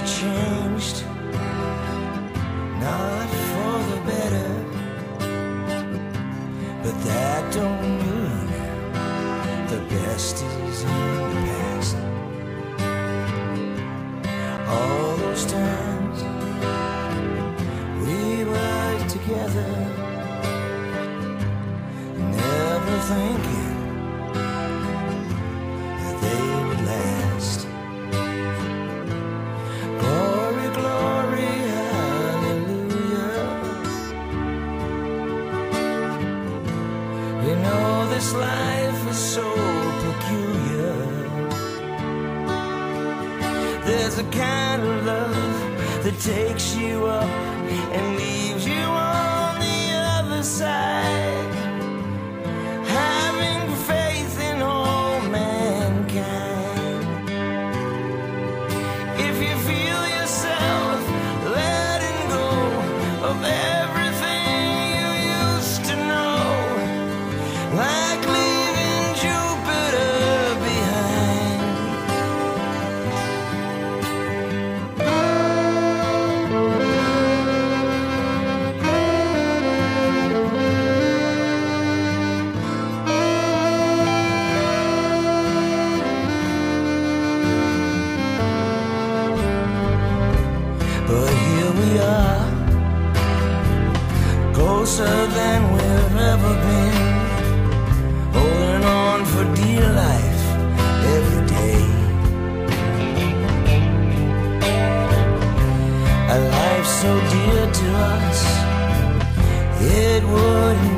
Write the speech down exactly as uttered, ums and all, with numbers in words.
changed, not for the better, but that don't mean the best is in the past. All those times we worked together, never thinking that they would last. Glory, glory, hallelujah. You know this life is so peculiar. There's a kind of love that takes you up and leaves you on the other side, having faith in all mankind. If you feel yourself letting go of everything you used to know, like leaving Jupiter behind. But here we are, closer than we've ever been, holding on for dear life every day. A life so dear to us, it wouldn't